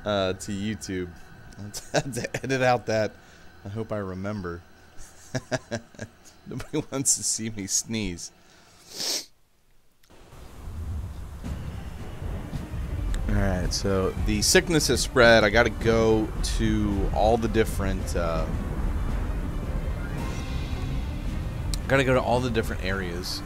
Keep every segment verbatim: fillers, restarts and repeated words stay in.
uh, to YouTube. I had to edit out that. I hope I remember. Nobody wants to see me sneeze. Alright, so the sickness has spread. I gotta go to all the different... Uh, gotta go to all the different areas.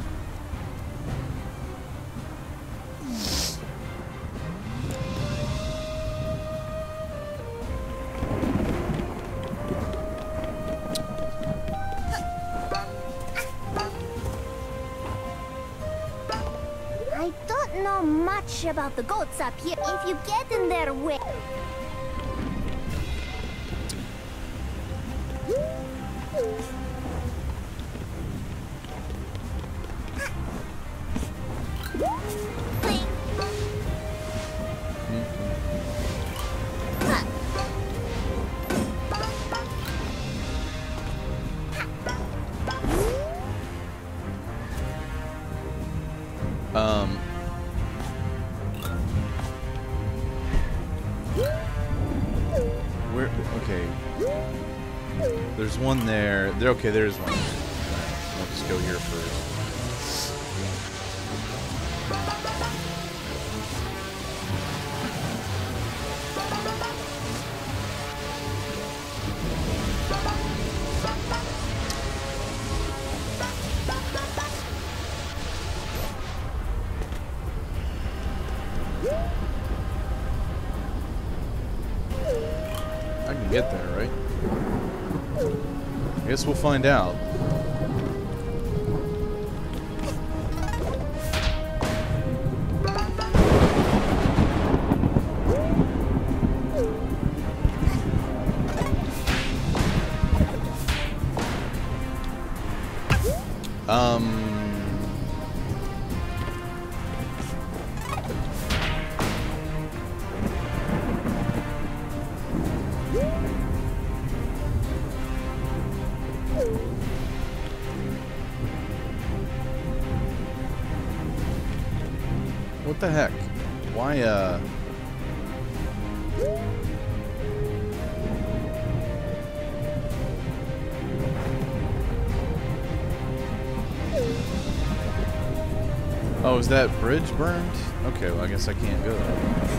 I don't know much about the goats up here. If you get in their way... Um, where, okay, there's one there, there, okay, there's one. I'll just go here first. I can get there, right? I guess we'll find out. Um... What the heck? Why, uh... Oh, is that bridge burned? Okay, well, I guess I can't go there.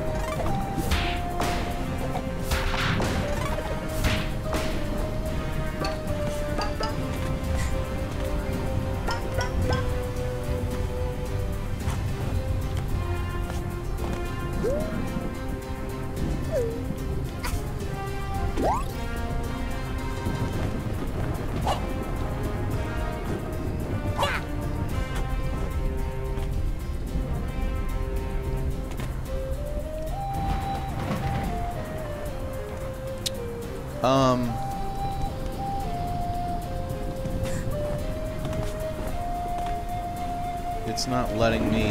Um... It's not letting me...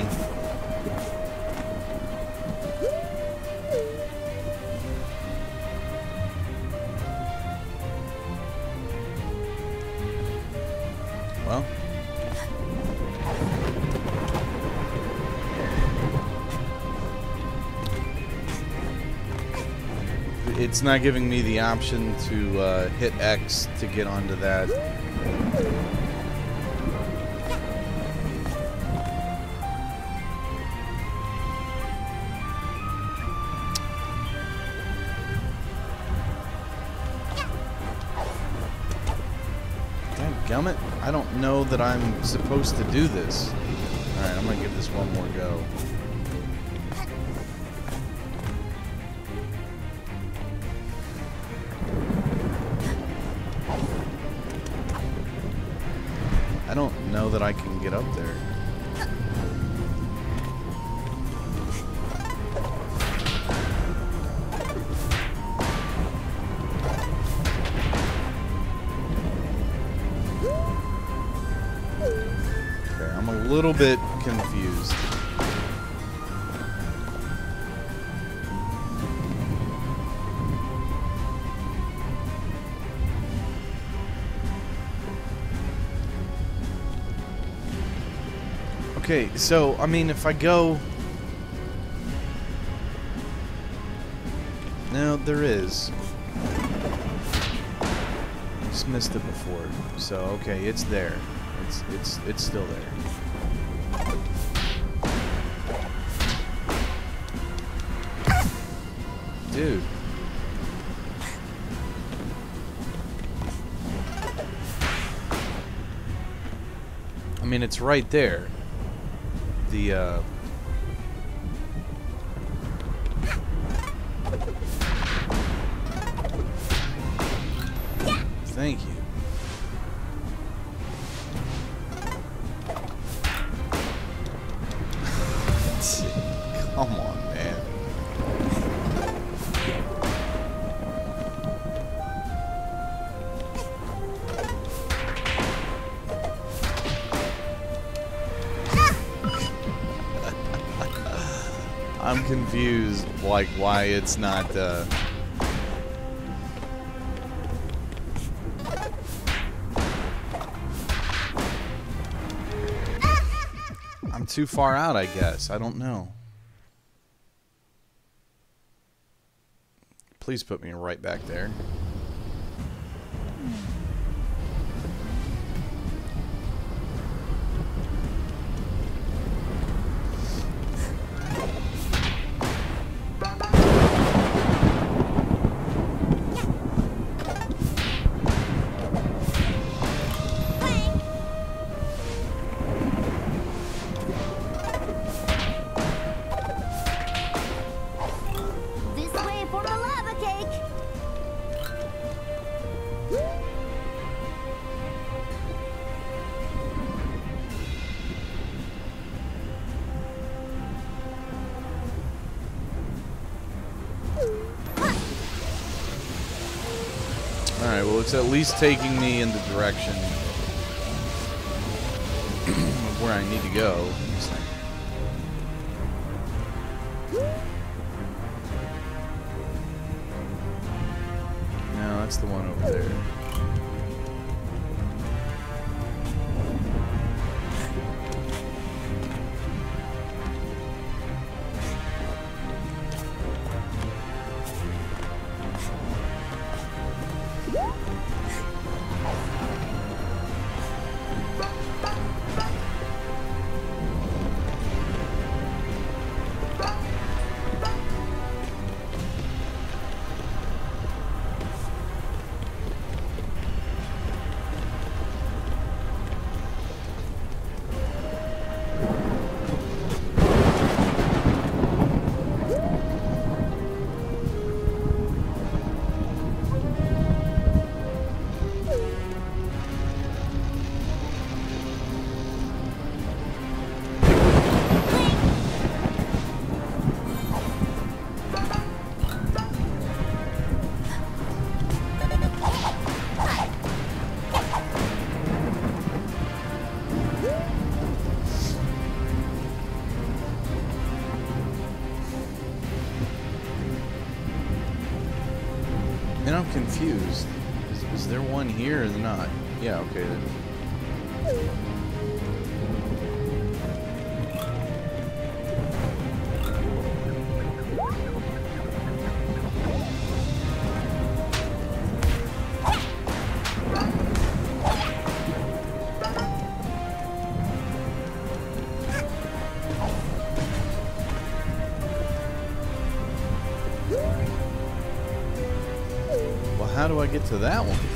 Well... It's not giving me the option to uh, hit X to get onto that. Dadgummit, I don't know that I'm supposed to do this. Alright, I'm gonna give this one more go. I don't know that I can get up there. Okay, I'm a little bit confused. Okay, so, I mean, if I go... No, there is. Just missed it before. So okay, it's there. It's it's it's still there. Dude. I mean, it's right there. The, uh... Thank you. Come on, man. I'm confused, like, why it's not, uh... I'm too far out, I guess. I don't know. Please put me right back there. Alright, well, it's at least taking me in the direction of where I need to go. No, that's the one over there. And I'm confused. Is, is there one here or not? Yeah, okay then. How do I get to that one?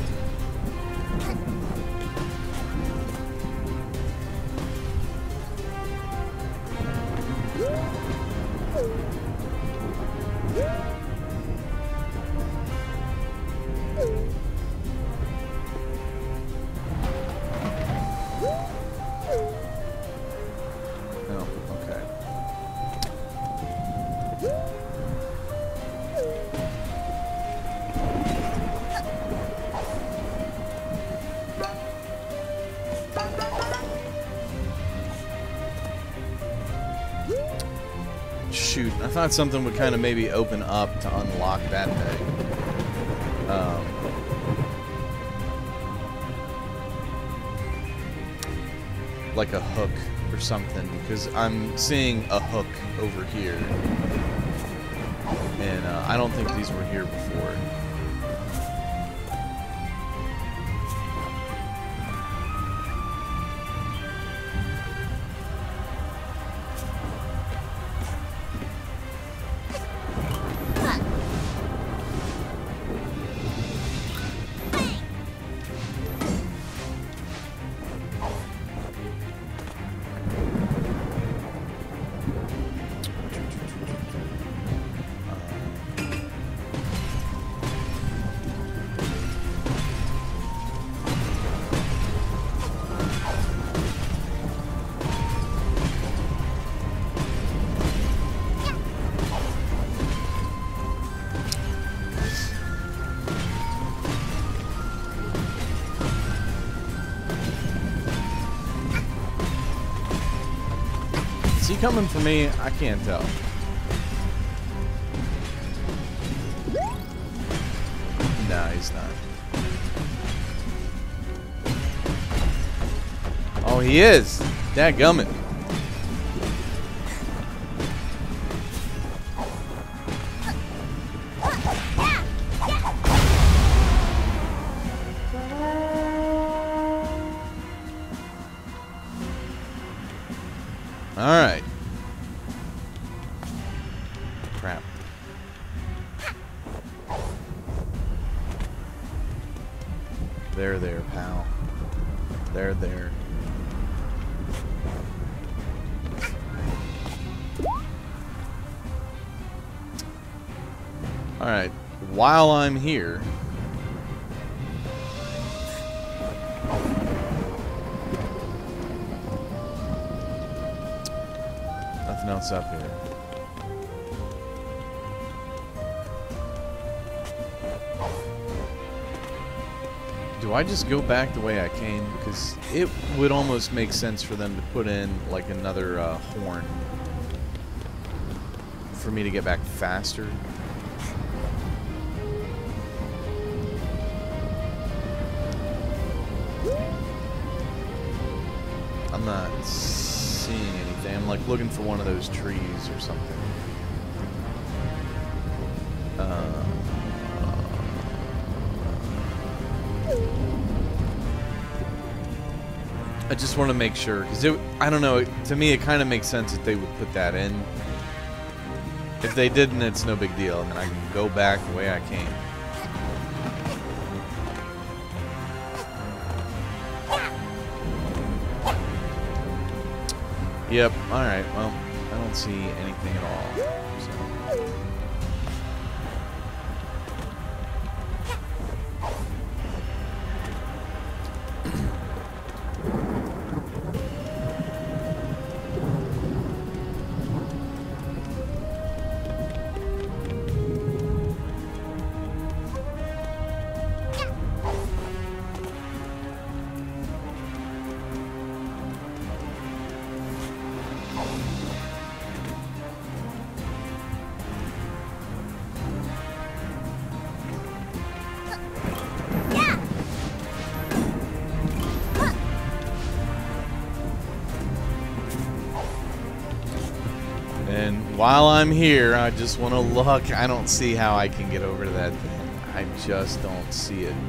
Shoot, I thought something would kind of maybe open up to unlock that thing. Um, like a hook or something, because I'm seeing a hook over here. And uh, I don't think these were here before. Is he coming for me? I can't tell. No, he's not. Oh, he is. Dadgummit. All right. Crap. There, there, pal. There, there. All right. While I'm here, nothing else up here. Do I just go back the way I came? Because it would almost make sense for them to put in like another uh, horn for me to get back faster. I'm not seeing anything. I'm like looking for one of those trees or something. Uh, I just want to make sure, because I don't know, it, to me it kind of makes sense that they would put that in. If they didn't, it's no big deal. I mean, I can go back the way I came. Yep, alright, well, I don't see anything at all. So. And while I'm here, I just want to look. I don't see how I can get over to that thing. I just don't see it.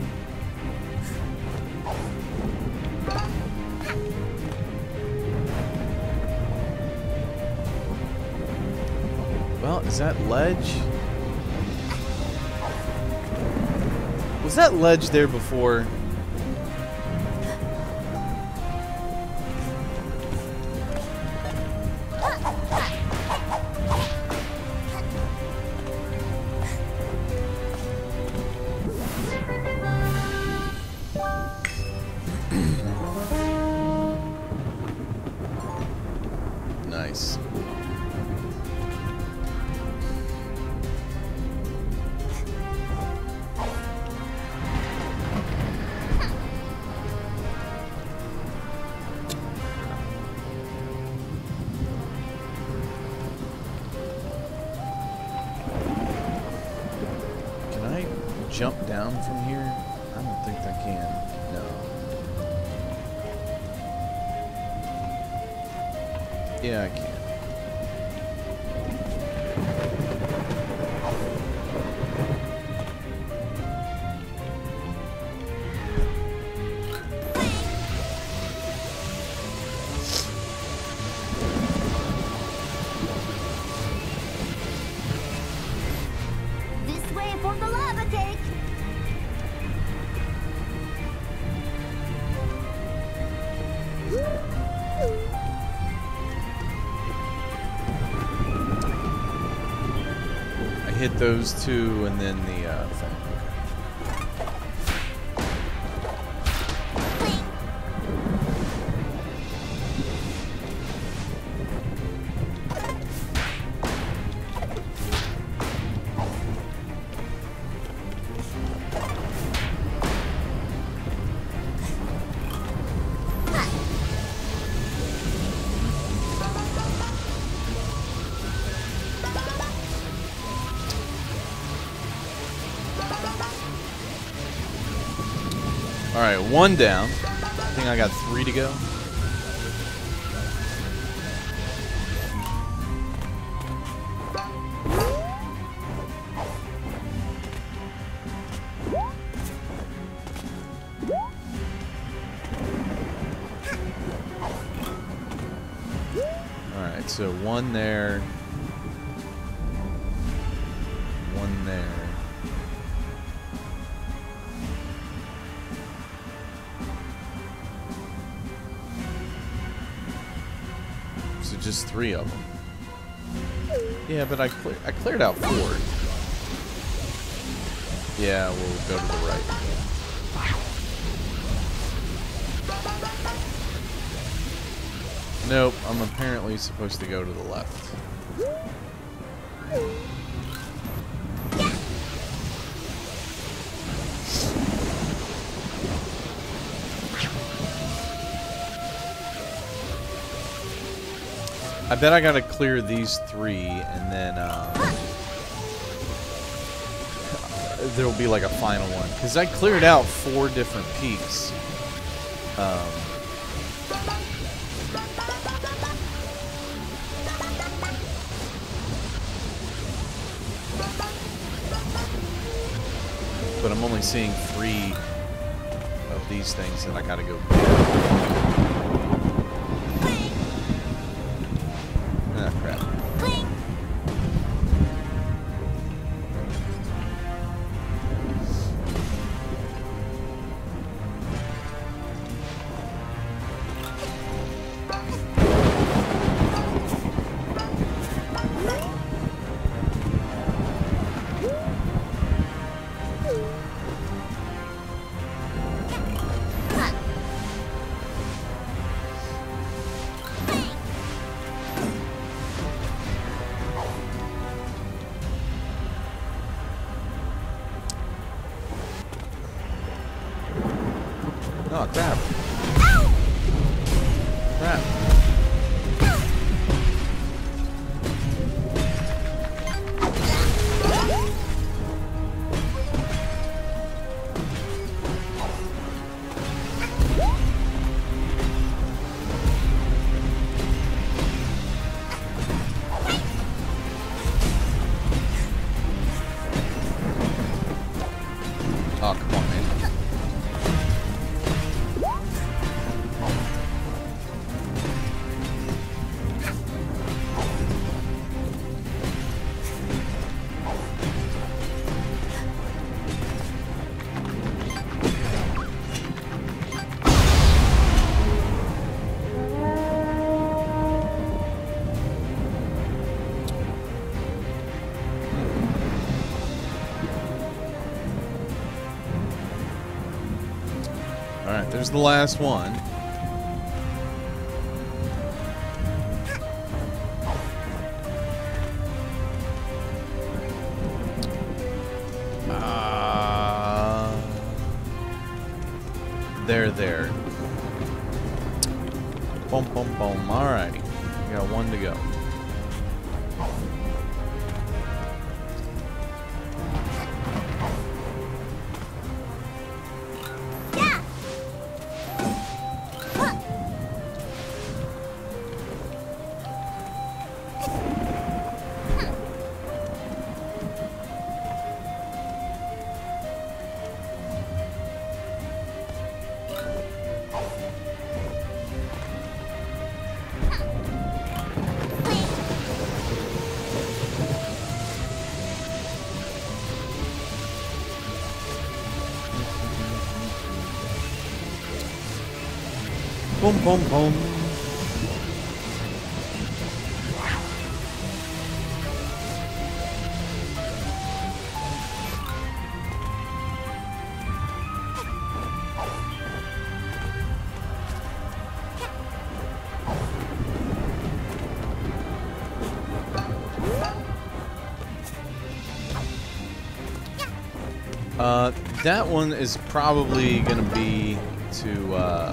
Well, is that ledge? Was that ledge there before? Nice. Can I jump down from here? I don't think I can. No. Yeah, I can. those two and then the uh, thing. Alright, one down. I think I got three to go. Alright, so one there. One there. Just three of them. Yeah, but I clear I cleared out four. Yeah, we'll go to the right. Nope, I'm apparently supposed to go to the left. I bet I gotta clear these three, and then uh, there'll be like a final one. Because I cleared out four different peaks. Um, but I'm only seeing three of these things that I gotta go clear. Ah, crap. Oh, crap. Crap. Oh, come on, man. Alright, there's the last one. Uh, there, there. Boom, boom, boom. Alright. We got one to go. Boom, boom, boom. Uh, that one is probably gonna be to, uh...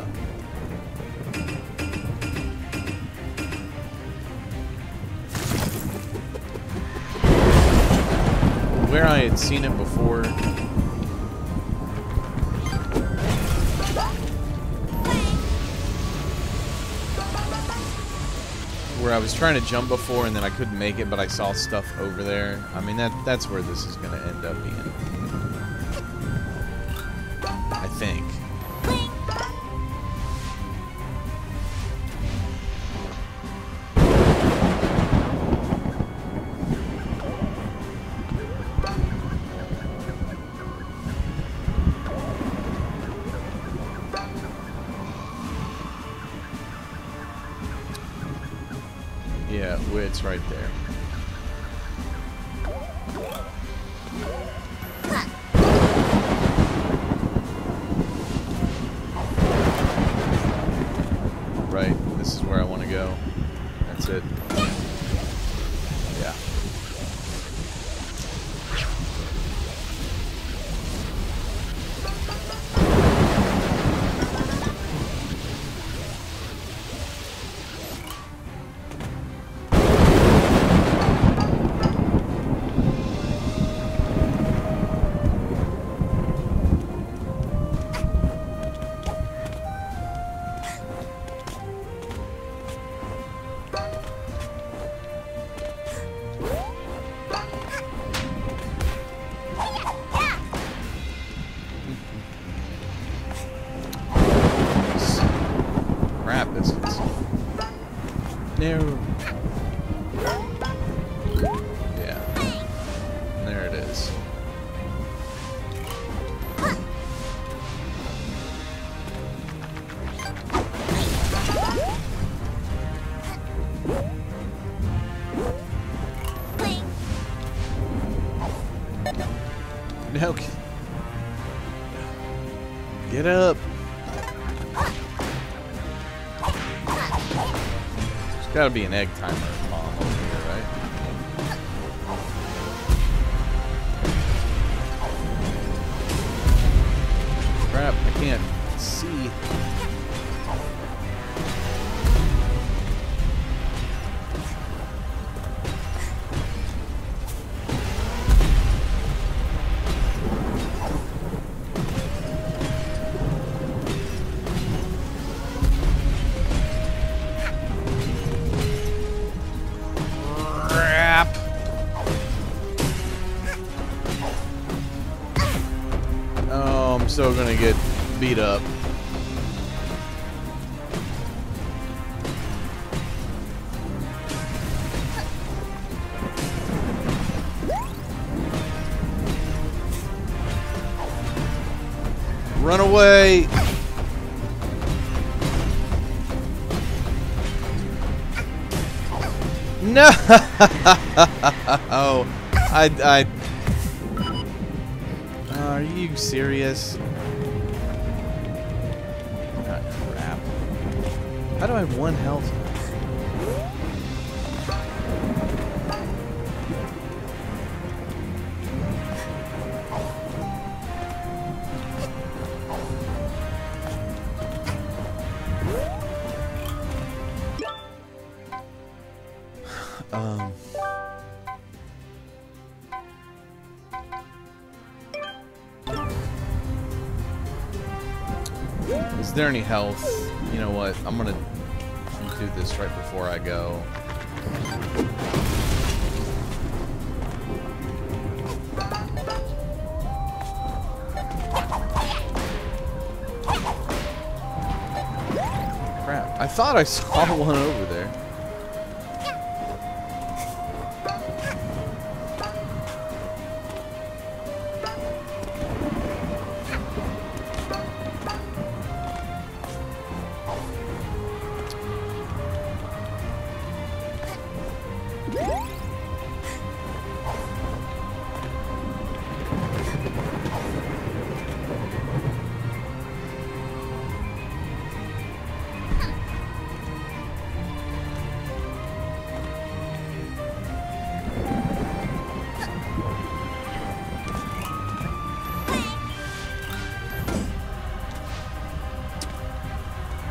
where I had seen it before. Where I was trying to jump before and then I couldn't make it, but I saw stuff over there. I mean, that that's where this is going to end up being. I think. Yeah, it's right there. Right, this is where I want to go. That's it. Yeah. Crap, this is... No. Yeah. There it is. No. Get up. There's got to be an egg timer bomb over here, right? Crap, I can't see. Oh, I'm so gonna get beat up. Run away! No! Oh, I, I. Are you serious? Ah, crap. How do I have one health? Um. Is there any health? You know what? I'm gonna do this right before I go. Crap. I thought I saw one over there.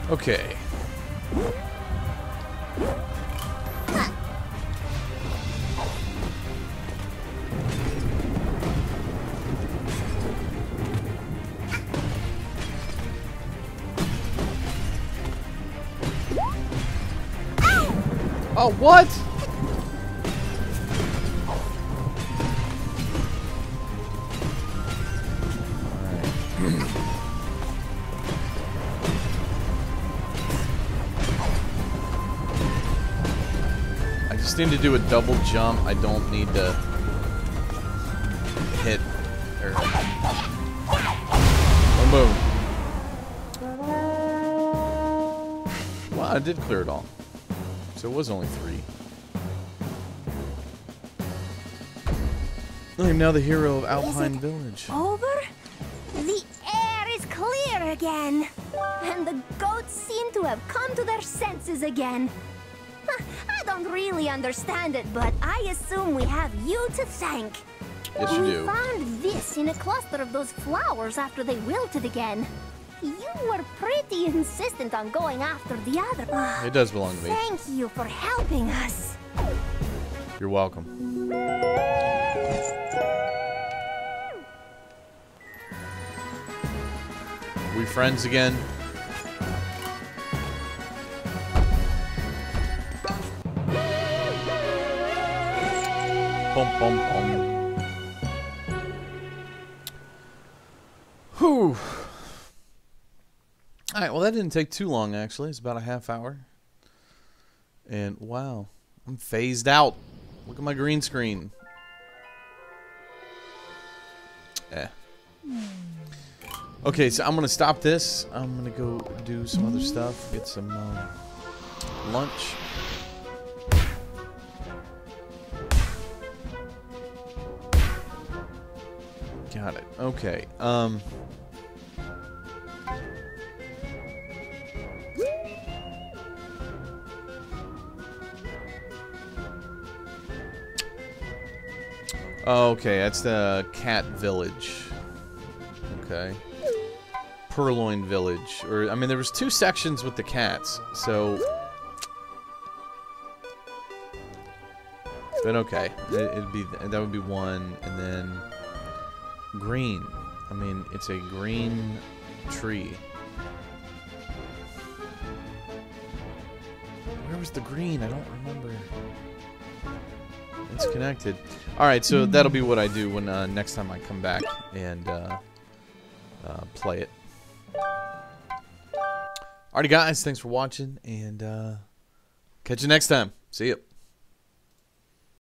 Okay. Oh, what? I just need to do a double jump. I don't need to hit or boom, boom. Wow, I did clear it all. So it was only three. I am now the hero of Alpine Village. Over? The air is clear again. And the goats seem to have come to their senses again. Huh, I don't really understand it, but I assume we have you to thank. Yes, you we do. We found this in a cluster of those flowers after they wilted again. You were pretty insistent on going after the other. It does belong to me. Thank you for helping us. You're welcome. Are we friends again? Bum, bum, bum. Whew. Alright, well that didn't take too long actually. It's about a half hour. And wow, I'm phased out. Look at my green screen. Eh. Okay, so I'm gonna stop this. I'm gonna go do some other stuff. Get some uh, lunch. Got it. Okay. Um. Okay, that's the cat village. Okay. Purloin village. Or I mean there was two sections with the cats, so but okay. It, it'd be that would be one, and then green. I mean it's a green tree. Where was the green? I don't remember. It's connected. Alright, so that'll be what I do when uh, next time I come back and uh, uh, play it. Alrighty guys, thanks for watching, and uh, catch you next time. See ya.